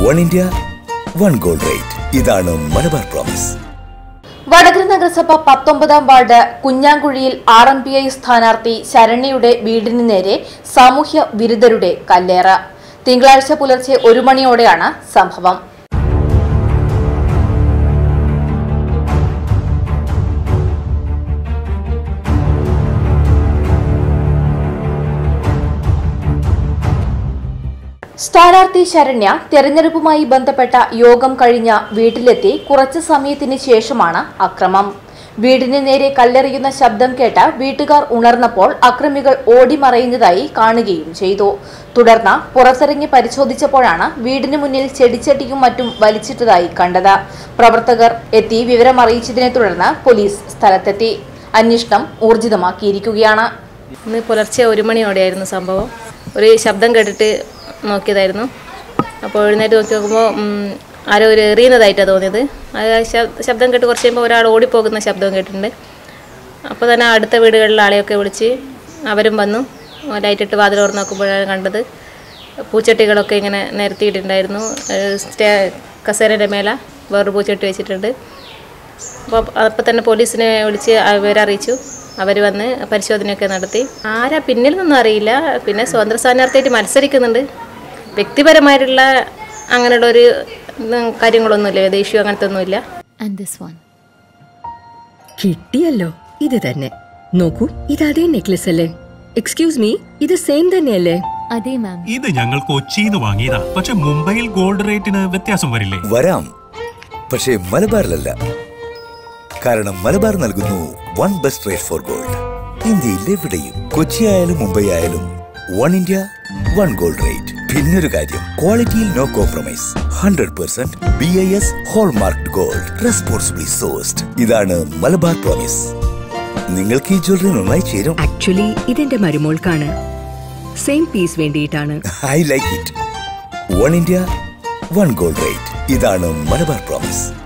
One India, one gold rate. ഇതാണ് Malabar promise. Vadakara നഗരസഭ 19-ാം ward കുഞ്ഞാങ്കുഴിയിൽ RMPI സ്ഥാനാർത്ഥി ശരണ്യയുടെ വീടിന് നേരെ സാമൂഹ്യ വിരുദ്ധരുടെ കല്ലേറ്. തിങ്കളാഴ്ച പുലർച്ചെ 1 മണിയോടെയാണ് സംഭവം. സ്ഥാനാർത്ഥി ശരണ്യ തെരഞ്ഞെടുപ്പുമായി ബന്ധപ്പെട്ട യോഗം കഴിഞ്ഞ വീട്ടിലെത്തി കുറച്ചു സമയത്തിന് ശേഷമാണ് അക്രമം. വീടിന് നേരെ കല്ലെറിയുന്ന ശബ്ദം കേട്ട് വീട്ടുകാർ ഉണർന്നപ്പോൾ അക്രമികൾ ഓടിമറയുന്നതായി കാണുകയും ചെയ്തു. തുടർന്ന് പുറത്തിറങ്ങി പരിശോധിച്ചപ്പോഴാണ് വീടിന് മുന്നിൽ ചെടിച്ചട്ടിയും മറ്റും വലിച്ചിട്ടതായി കണ്ടത്. പ്രവർത്തകർ എത്തി വിവരമറിയിച്ചതിനെ തുടർന്ന് പോലീസ് സ്ഥലത്തെത്തി അന്വേഷണം ഊർജിതമാക്കിയിരിക്കുകയാണ്. ഇന്ന് പുലർച്ചെ 1 മണിയോടെയായിരുന്നു സംഭവം. ഒരു ശബ്ദം കേട്ടിട്ട് നോക്കിയതായിരുന്നു. അപ്പോൾ എഴുന്നേറ്റ് നോക്കി നോക്കുമ്പോൾ ആരോ ഒരു എറിയുന്നതായിട്ടാണ് തോന്നിയത്. ശബ്ദം കേട്ട് കുറച്ച് കഴിയുമ്പോൾ ഒരാൾ ഓടിപ്പോകുന്ന ശബ്ദവും കേട്ടിട്ടുണ്ട്. അപ്പോൾ തന്നെ അടുത്ത വീടുകളിലെ ആളെയൊക്കെ വിളിച്ച് അവരും വന്നു. ലൈറ്റിട്ട് വാതിൽ തുറന്ന് നോക്കുമ്പോഴാണ് കണ്ടത് പൂച്ചട്ടികളൊക്കെ ഇങ്ങനെ നിരത്തിയിട്ടുണ്ടായിരുന്നു. കസേരയുടെ മേലെ വേറൊരു പൂച്ചട്ടി വെച്ചിട്ടുണ്ട്. അപ്പോൾ തന്നെ പോലീസിനെ വിളിച്ച് അവരറിയിച്ചു. അവർ വന്ന് പരിശോധനയൊക്കെ നടത്തി. ആരാ പിന്നിൽ നിന്നും അറിയില്ല. പിന്നെ സ്വതന്ത്ര സ്ഥാനാർത്ഥിയായിട്ട് മത്സരിക്കുന്നുണ്ട്. വ്യക്തിപരമായിട്ടുള്ള അങ്ങനെയുള്ള ഒരു കാര്യങ്ങളൊന്നുമില്ല, ദേഷ്യം അങ്ങനത്തെ ഒന്നുമില്ല. കിട്ടിയല്ലോ, ഇത് തന്നെ നോക്കൂ. ഇത് അതേ നെക്ലസ് അല്ലേ? എക്സ്ക്യൂസ് മീ, ഇത് സെയിം തന്നെയല്ലേ? അതെ മാം. ഇത് ഞങ്ങൾ കൊച്ചിയിൽ വാങ്ങിയതാ. പക്ഷെ മുംബൈയിൽ ഗോൾഡ് റേറ്റിന് വ്യത്യാസം വരില്ലേ? വരാം, പക്ഷേ മലബാറിലല്ല. കാരണം മലബാർ നൽകുന്നു one best rate for gold. ഇന്ത്യയിൽ എവിടെയും, കൊച്ചി ആയാലും മുംബൈ ആയാലും, one India one gold rate. പിന്നൊരു കാര്യം, ക്വാളിറ്റിയിൽ no compromise. 100% BIS hallmarked gold, responsibly sourced. ഇതാണ് മലബാർ പ്രോമിസ്. നിങ്ങൾക്ക് ഈ ജ്വല്ലറി നന്നായി ചേരും. ആക്ച്വലി ഇതെന്റെ മരുമോൾക്കാണ്. സെയിം പീസ് വേണ്ടിയിട്ടാണ്. I like it. One India one gold rate. ഇതാണ് മലബാർ പ്രോമിസ്.